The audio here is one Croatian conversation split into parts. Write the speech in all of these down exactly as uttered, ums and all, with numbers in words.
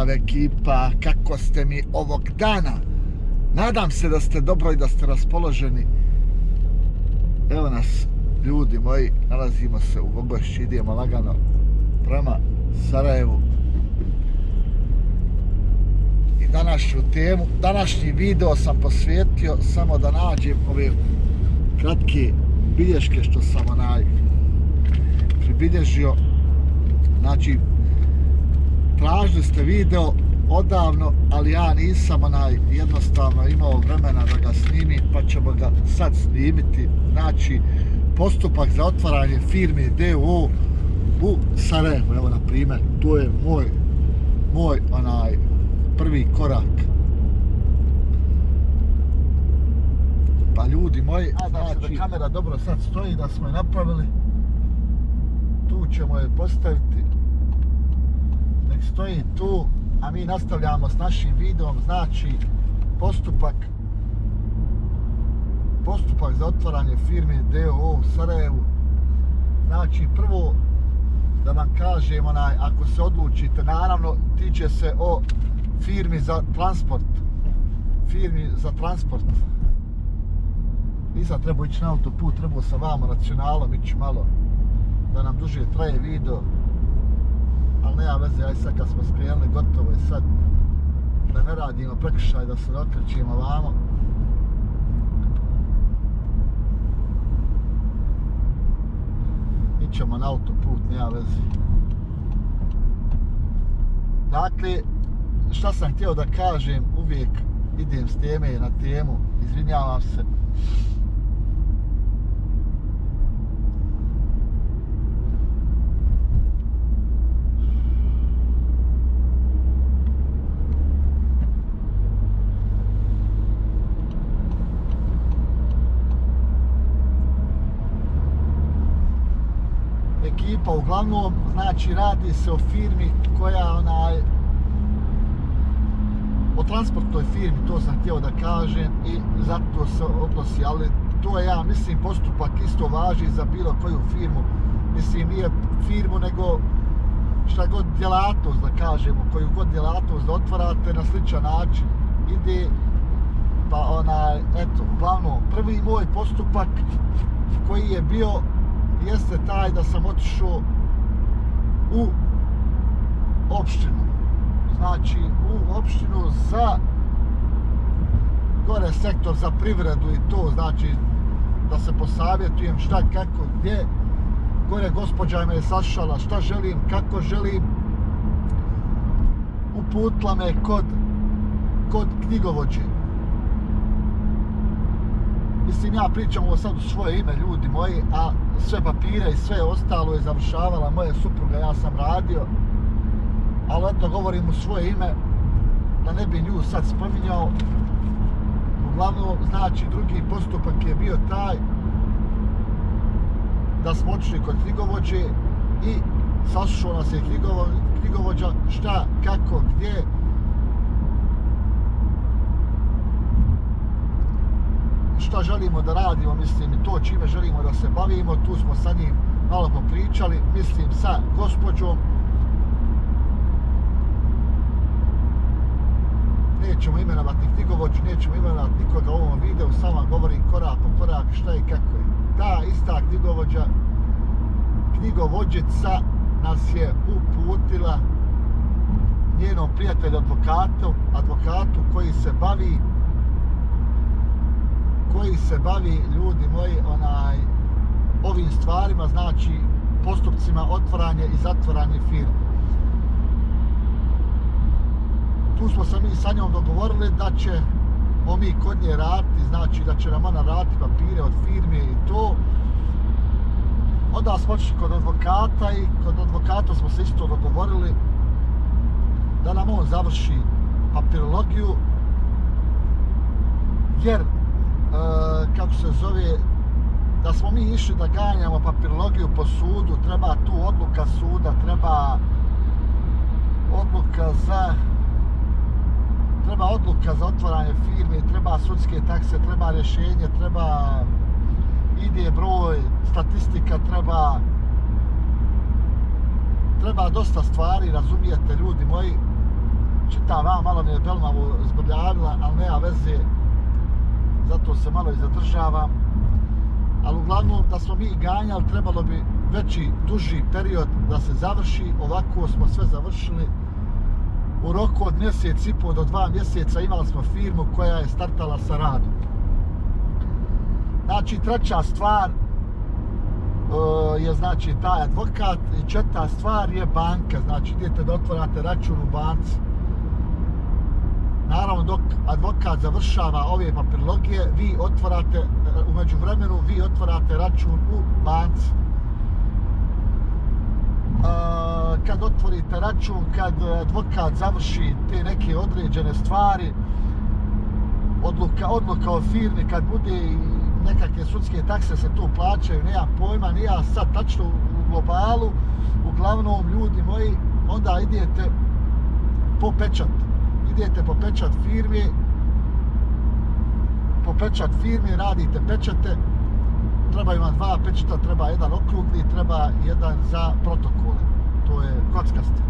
Pozdrav ekipa, kako ste mi ovog dana? Nadam se da ste dobro i da ste raspoloženi. Evo nas, ljudi moji, nalazimo se u Vogošći, idemo lagano prema Sarajevu. I današnju temu, današnji video sam posvetio samo da nađem ove kratke bilješke što sam onaj pribilježio. Znači, tražili ste video odavno, ali ja nisam onaj jednostavno imao vremena da ga snimim, pa ćemo ga sad snimiti. Znači, postupak za otvaranje firme D O O u Sarajevu. Evo, na primjer, to je moj, moj onaj prvi korak. Pa ljudi moji, znači, da kamera dobro sad stoji, da smo je napravili. Tu ćemo je postaviti. Nek stoji tu, a mi nastavljamo s našim videom. Znači, postupak postupak za otvaranje firme D O O u Sarajevu. Znači, prvo da vam kažem, onaj, ako se odlučite, naravno tiče se o firmi za transport. Firmi za transport. Nisam trebao ići na autoput, trebao sam vamo nacionalom ići malo da nam duže traje video. Ali nema veze, aj sad kad smo skrenuli, gotovo je sad da ne radimo prekršaj, da se okrećemo vamo. Ićemo na autoput, nema veze. Dakle, šta sam htio da kažem, uvijek idem s teme na temu, izvinjavam se. Ekipa, uglavnom, znači, radi se o firmi koja onaj o transportnoj firmi, to sam htio da kažem i zato se odnosi, ali to je, ja mislim, postupak isto važi za bilo koju firmu. Mislim, nije firmu, nego šta god djelatnost, da kažemo, koju god djelatnost da otvarate na sličan način ide, pa onaj, eto, uglavnom, prvi moj postupak koji je bio jeste taj da sam otišao u opštinu. Znači, u opštinu za gore sektor za privredu i to, znači da se posavjetujem šta, kako, gdje. Gore gospođa me je sašala šta želim, kako želim. Uputila me kod, kod knjigovođe. Mislim, ja pričam ovo sad u svoje ime, ljudi moji, a sve papire i sve ostalo je završavala moja supruga, ja sam radio. Ali eto, govorim u svoje ime, da ne bi nju sad spominjao. Uglavnom, znači, drugi postupak je bio taj da smo otišli kod knjigovođe i saslušao nas je knjigovo, knjigovođa šta, kako, gdje. Šta želimo da radimo, mislim, i to čime želimo da se bavimo. Tu smo sa njim malo popričali, mislim, sa gospođom. Nećemo imenovati knjigovođu, nećemo imenovati nikoga u ovom videu, samo vam govorim korak po korak šta i kako je. Ta ista knjigovođa, knjigovođica nas je uputila njenom prijatelju advokatu, advokatu koji se bavi koji se bavi, ljudi moji, onaj, ovim stvarima, znači postupcima otvaranja i zatvaranja firme. Tu smo se mi sa njom dogovorili da ćemo mi kod nje raditi, znači da će nam ona raditi papire od firme i to. Onda smo otišli kod advokata i kod advokata smo se isto dogovorili da nam on završi papirologiju, jer E, kako se zove, da smo mi išli da ganjamo papirologiju po sudu, treba tu odluka suda, treba odluka za treba odluka za otvaranje firme, treba sudske takse, treba rješenje, treba ide broj, statistika, treba treba dosta stvari, razumijete, ljudi moji. čitam vam, malo me je belmavo zbrljavila, ali nema veze, zato se malo i zadržavam. Ali uglavnom da smo mi ganjali, trebalo bi veći, duži period da se završi. Ovako smo sve završili. U roku od mjesec i pol do dva mjeseca imali smo firmu koja je startala sa radom. Znači, treća stvar uh, je znači taj advokat i četvrta stvar je banka. Znači, idete da otvarate račun u banci. Naravno, dok advokat završava ove papirologije, vi otvarate, u međuvremenu, vi otvarate račun u banci. Uh, kad otvorite račun, kad advokat završi te neke određene stvari, odluka, odluka o firmi, kad bude nekakve sudske takse se tu plaćaju, nemam pojma, nije sad tačno u globalu, uglavnom, ljudi moji, onda idete po pečat. Idete po pečat firmi, po pečat firmi, radite pečate, trebaju vam dva pečata, treba jedan okrugli, treba jedan za protokole, to je kockasti.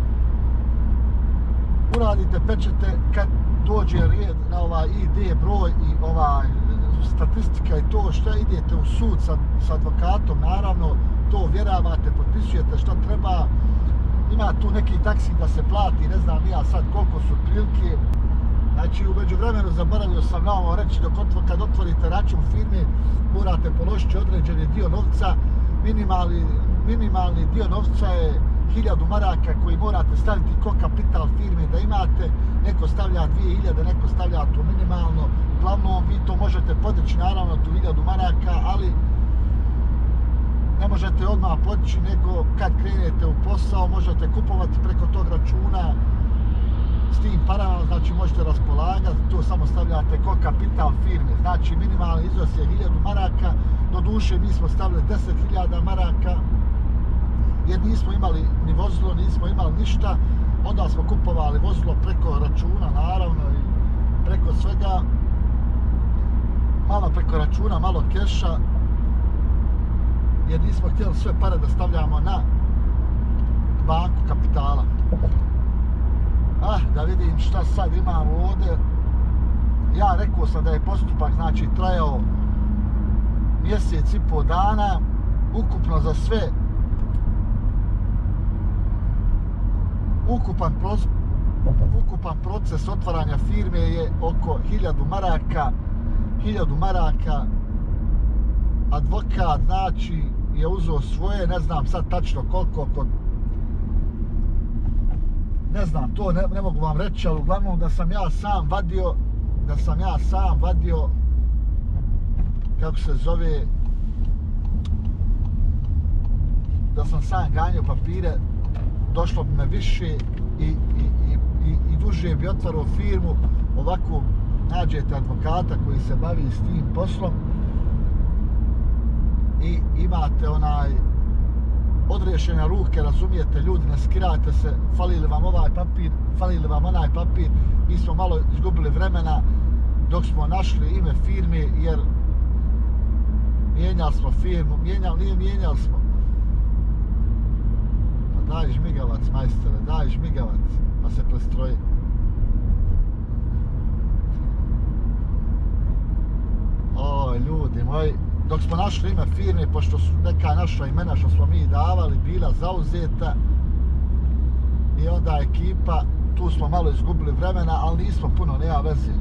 Uradite pečate, kad dođe red na ovaj I D broj i ovaj statistika i to što idete u sud sa, sa advokatom, naravno, to vjeravate, potpisujete što treba. Ima tu neki taksi da se plati, ne znam ja sad koliko su prilike. Znači, u međuvremenu zaboravio sam na ovo reći, dok otvor, kad otvorite račun firme, morate položiti određeni dio novca. Minimalni, minimalni dio novca je hiljadu maraka koji morate staviti ko kapital firme da imate. Neko stavlja dvije hiljade, neko stavlja to minimalno. Uglavnom, vi to možete podići, naravno, tu hiljadu maraka, ali ne možete odmah podići, nego kad krenete u posao, možete kupovati preko tog računa s tim parama, znači možete raspolagati, to samo stavljate ko kapital firme. Znači, minimalni iznos je hiljadu maraka, do duše mi smo stavili deset hiljada maraka, jer nismo imali ni vozilo, nismo imali ništa, onda smo kupovali vozilo preko računa, naravno, i preko svega, malo preko računa, malo keša, jer nismo htjeli sve pare da stavljamo na banku kapitala. Ah, da vidim šta sad imamo ovdje. Ja rekao sam da je postupak, znači, trajao mjesec i pol dana, ukupno za sve, ukupan, pros, ukupan proces otvaranja firme je oko hiljadu maraka, hiljadu maraka. Advokat, znači, je uzeo svoje, ne znam sad tačno koliko, kod... ne znam, to ne, ne mogu vam reći, ali uglavnom da sam ja sam vadio, da sam ja sam vadio, kako se zove, da sam sam ganjao papire, došlo bi me više i, i, i, i, i duže bi otvarao firmu. Ovako nađete advokata koji se bavi s tim poslom i imate onaj odriješene ruke, razumijete, ljudi, ne skirajte se, fali li vam ovaj papir, fali li vam onaj papir. Mi smo malo izgubili vremena dok smo našli ime firme, jer mijenjali smo firmu, mijenjali, nije mijenjali smo. Pa daj žmigavac, majstore, daj žmigavac, pa se prestroji. O, ljudi moji, dok smo našli ime firme, pošto su neka naša imena što smo mi davali bila zauzeta, i onda ekipa, tu smo malo izgubili vremena, ali nismo puno, nema veze.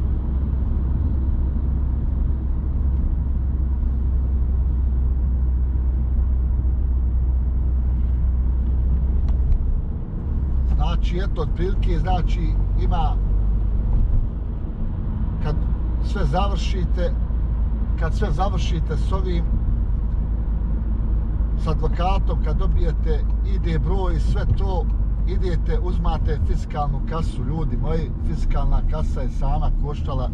Znači, eto, otprilike, znači, ima, kad sve završite, kad sve završite s ovim, s advokatom, kad dobijete I D broj, sve to, idete, uzmate fiskalnu kasu, ljudi moji. Fiskalna kasa je sama koštala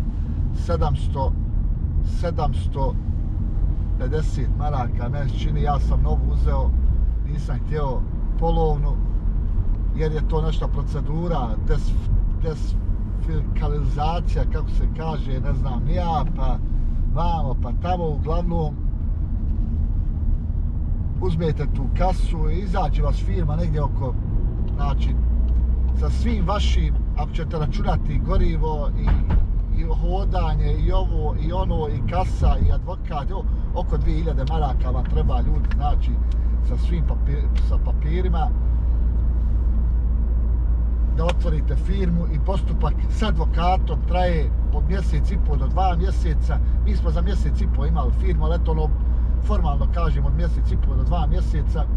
sedamsto pedeset maraka, meni se čini, ja sam novu uzeo, nisam htio polovnu, jer je to nešto procedura, des, desfiskalizacija, kako se kaže, ne znam, nija, pa vamo, pa tamo, uglavnom uzmete tu kasu i izađe vas firma negdje oko, znači, sa svim vašim, ako ćete računati gorivo i, i hodanje i ovo i ono i kasa i advokat, jo, oko dvije hiljade maraka vam treba ljudi, znači sa svim papir, sa papirima da otvorite firmu i postupak s advokatom traje od mjesec i pol do dva mjeseca. Mi smo za mjesec i pol imali firmu, ali eto ono formalno kažem od mjesec i pol do dva mjeseca.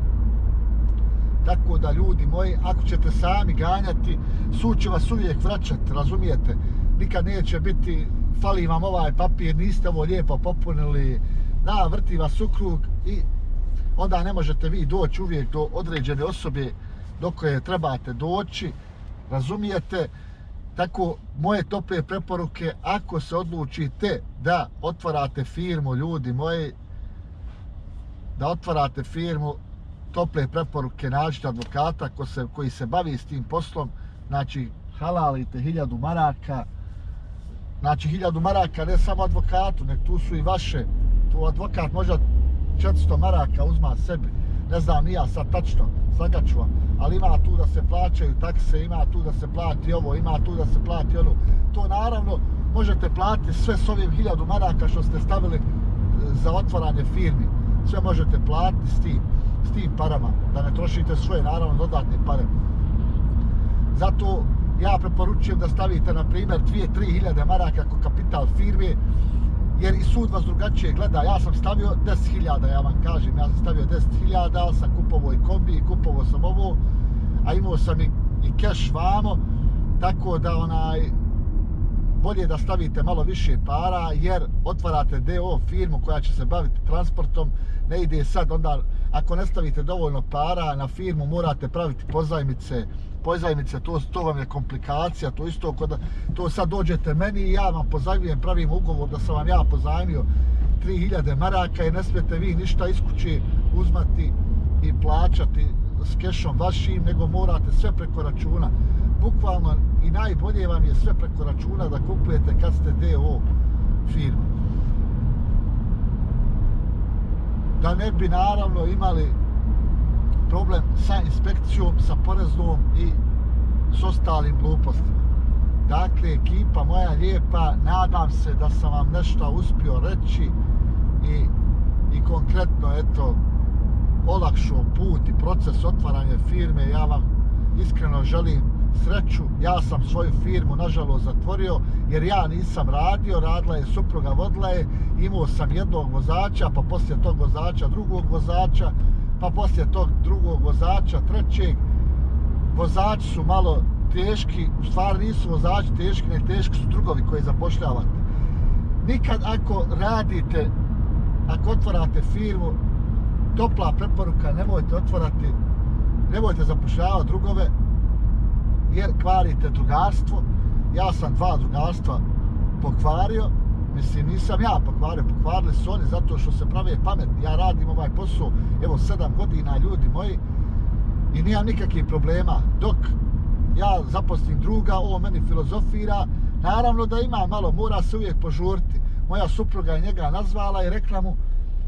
Tako da ljudi moji, ako ćete sami ganjati, sud će vas uvijek vraćati, razumijete? Nikad neće biti, fali vam ovaj papir, niste ovo lijepo popunili, da, vrti vas u krug i onda ne možete vi doći uvijek do određene osobe do koje trebate doći, razumijete? Tako, moje tople preporuke, ako se odlučite da otvarate firmu, ljudi moji, da otvarate firmu, tople preporuke, nađite advokata ko se, koji se bavi s tim poslom, znači halalite hiljadu maraka, znači hiljadu maraka ne samo advokatu, nek tu su i vaše, tu advokat možda četiristo maraka uzma sebi, ne znam ni ja sad tačno, slagaću vam, ali ima tu da se plaćaju takse, ima tu da se plati ovo, ima tu da se plati ono, to naravno možete platiti sve s ovim hiljadu maraka što ste stavili za otvaranje firmi, sve možete platiti s tim, s tim parama, da ne trošite svoje naravno dodatne pare. Zato ja preporučujem da stavite na primjer dvije do tri hiljade maraka kao kapital firme, jer i sud vas drugačije gleda. Ja sam stavio deset hiljada, ja vam kažem, ja sam stavio deset hiljada, ali sam kupovao i kombi, kupovao sam ovo, a imao sam i, i keš vamo, tako da onaj, bolje da stavite malo više para, jer otvarate D O firmu koja će se baviti transportom, ne ide sad onda, ako ne stavite dovoljno para na firmu, morate praviti pozajmice, pozajmice, to, to vam je komplikacija, to isto kod, to sad dođete meni i ja vam pozajmljujem, pravim ugovor da sam vam ja pozajmio tri hiljade maraka i ne smijete vi ništa iz kuće uzmati i plaćati s kešom vašim, nego morate sve preko računa. Bukvalno i najbolje vam je sve preko računa da kupujete kad ste D O firma. Da ne bi naravno imali problem sa inspekcijom, sa poreznom i s ostalim glupostima. Dakle, ekipa moja lijepa, nadam se da sam vam nešto uspio reći i, i konkretno, eto, olakšao put i proces otvaranja firme. Ja vam iskreno želim sreću. Ja sam svoju firmu nažalost zatvorio jer ja nisam radio, radila je supruga, vodila je, imao sam jednog vozača, pa poslije tog vozača drugog vozača, pa poslije tog drugog vozača trećeg. Vozači su malo teški, u stvari nisu vozači teški, nek teški su drugovi koji zapošljavate. Nikad ako radite, ako otvarate firmu, topla preporuka, nemojte otvarati, nemojte zapošljavati drugove, jer kvarite drugarstvo. Ja sam dva drugarstva pokvario, mislim nisam ja pokvario, pokvarili su oni zato što se prave pametni. Ja radim ovaj posao, evo sedam godina, ljudi moji, i nijam nikakvih problema. Dok ja zaposlim druga, ovo meni filozofira, naravno da ima malo, mora se uvijek požuriti. Moja supruga je njega nazvala i rekla mu,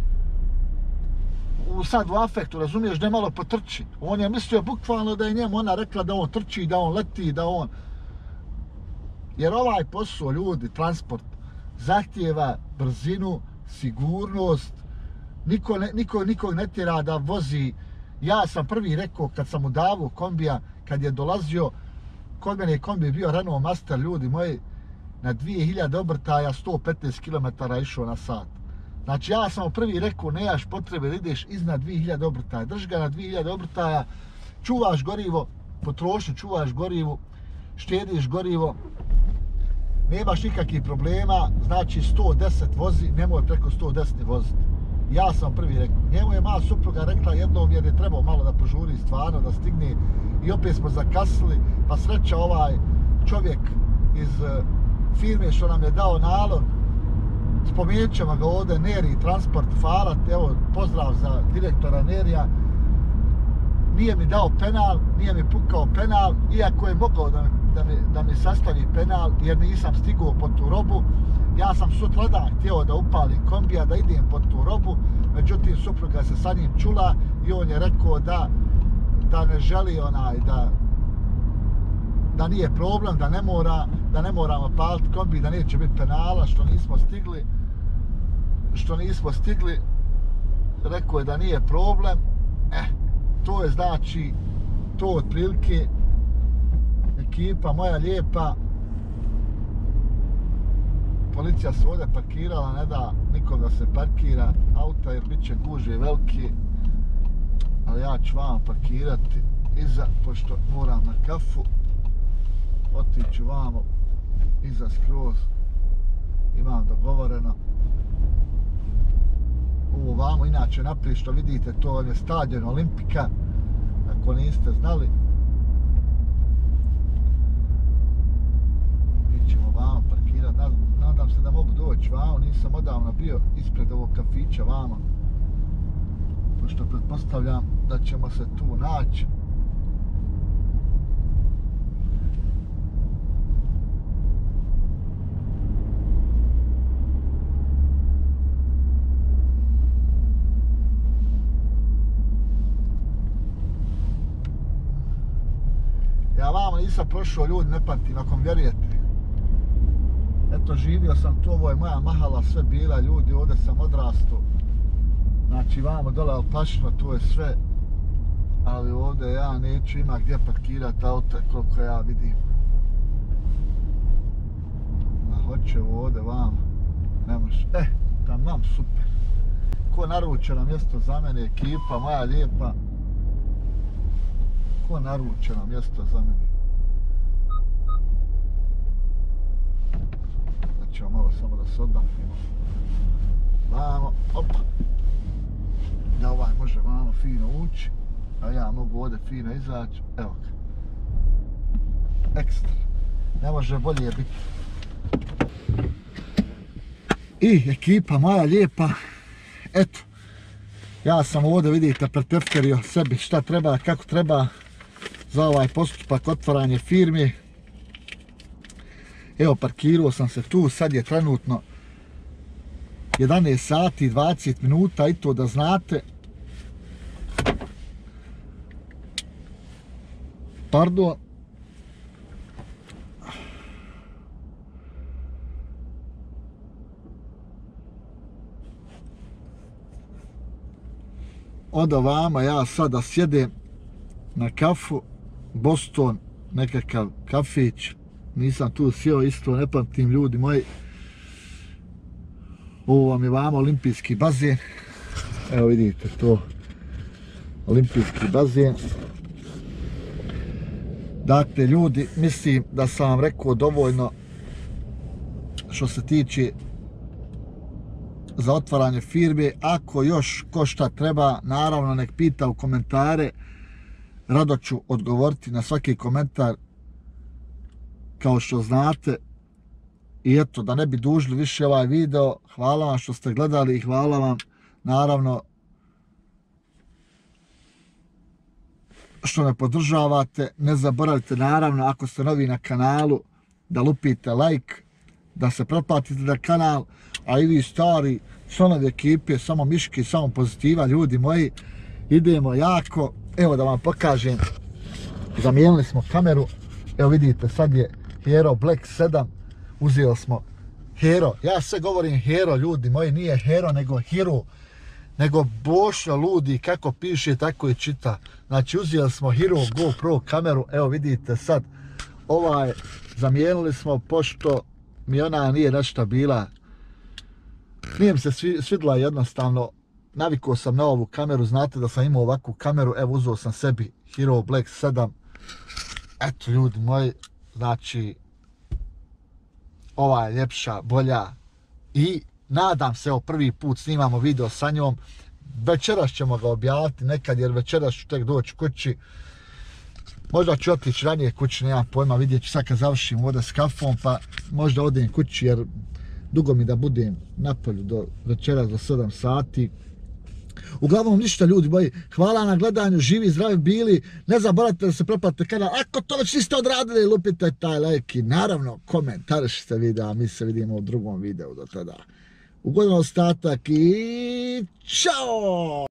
u sad u afektu, razumiješ, da je malo potrči. On je mislio bukvalno da je njemu ona rekla da on trči, da on leti, da on... Jer ovaj posao, ljudi, transport, zahtijeva brzinu, sigurnost, niko, ne, niko nikog ne tjera da vozi. Ja sam prvi rekao, kad sam u davu kombija, kad je dolazio, kod mene je kombi bio Renault Master, ljudi moji, na dvije hiljade obrtaja, sto petnaest kilometara išao na sat. Znači ja sam u prvi rekao, nemaš potrebe da ideš iznad dvije hiljade obrtaja, drži ga na dvije hiljade obrtaja, čuvaš gorivo, potrošnju, čuvaš gorivo, štediš gorivo, nemaš nikakvih problema, znači sto deset vozi, nemoj preko sto deset voziti. Ja sam prvi rekao. Njemu je moja supruga rekla jednom jer je trebao malo da požuri stvarno, da stigne i opet smo zakasnili, pa sreća ovaj čovjek iz firme što nam je dao nalog, spomenut ćemo ga ovdje, Neri Transport Falat, evo pozdrav za direktora Nerija, nije mi dao penal, nije mi pukao penal, iako je mogao da, da, mi, da mi sastavi penal jer nisam stigao po tu robu. Ja sam sutradan htio da upalim kombija, da idem po tu robu, međutim supruga se sa njim čula i on je rekao da, da ne želi onaj, da, da nije problem, da ne mora, da ne moramo paliti kombi, da neće biti penala, što nismo stigli, što nismo stigli, rekao je da nije problem. Eh, to je znači, to otprilike ekipa moja lijepa. Policija se ovdje parkirala, ne da nikom da se parkira auta jer bit će gužve veliki. Ali ja ću vam parkirati iza, pošto moram na kafu. Otiću vamo iza skroz. Imam dogovoreno. Ovo vamo, inače naprijed što vidite, to vam je stadion Olimpika. Ako niste znali. Mi ćemo vamo parkirati. Nadam se da mogu doći vamo. Nisam odavno bio ispred ovog kafića vamo. Pošto pretpostavljam da ćemo se tu naći. Ja vamo nisam prošao, ljudi, ne pamtim, ako mi vjerujete. Eto, živio sam tu, ovo je moja mahala, sve bila, ljudi, ovdje sam odrastao. Znači, vamo dole Alpašino, tu je sve. Ali ovdje ja neću ima gdje parkirati auto, koliko ja vidim. Ma hoće ovdje vamo. Ne može. E, tamam, super. Ko naručeno mjesto za mene, ekipa moja lijepa. Ko naručeno mjesto za mene. Znači, malo samo da se odmahimo. Vamo, opa. Da ovaj može vamo fino ući, a ja mogu ovdje fino izaći. Evo ga. Ekstra. Ne može bolje biti. I ekipa moja lijepa. Eto. Ja sam ovdje, vidite, pretefterio sebi šta treba, kako treba za ovaj postupak otvaranje firmi. Evo, parkirao sam se tu, sad je trenutno jedanaest sati i dvadeset minuta, i to da znate. Pardon. Od ovama ja sada sjedem na kafu, Boston, nekakav kafić. Nisam tu sjeo, isto ne pamtim, ljudi moji. Ovo vam je vamo olimpijski bazen. Evo vidite to. Olimpijski bazen. Dakle, ljudi, mislim da sam vam rekao dovoljno što se tiče za otvaranje firme. Ako još ko šta treba, naravno nek pita u komentare. Rado ću odgovoriti na svaki komentar kao što znate. I eto, da ne bi dužili više ovaj video, hvala vam što ste gledali i hvala vam naravno što me podržavate. Ne zaboravite naravno, ako ste novi na kanalu, da lupite like, da se pretplatite na kanal, a i vi stari članovi ekipe, samo miški, samo pozitiva, ljudi moji, idemo jako. Evo da vam pokažem, zamijenili smo kameru, evo vidite, sad je Hero Black sedam, uzeli smo Hero, ja sve govorim Hero, ljudi moji, nije Hero nego Hero, nego bošno ludi, kako piše tako i čita. Znači uzeli smo Hero GoPro kameru, evo vidite sad, ovaj zamijenili smo pošto mi ona nije nešto bila, nije mi se svidla jednostavno, navikao sam na ovu kameru, znate da sam imao ovakvu kameru, evo uzeo sam sebi Hero Black sedam, eto ljudi moji, znači ova je ljepša, bolja i nadam se, evo prvi put snimamo video sa njom, večeras ćemo ga objaviti nekad jer večeras ću tek doći kući, možda ću otići ranije kući, nemam pojma, vidjet ću sad kad završim ovdje s kafom, pa možda odem kući jer dugo mi da budem napolju do večeras do sedam sati. Uglavnom ništa ljudi moji, hvala na gledanju, živi, zdravi bili, ne zaboravite da se pretplatite kanal, ako to već niste odradili, lupite taj like i naravno komentarišite video, a mi se vidimo u drugom videu do tada. Ugodan ostatak i čao!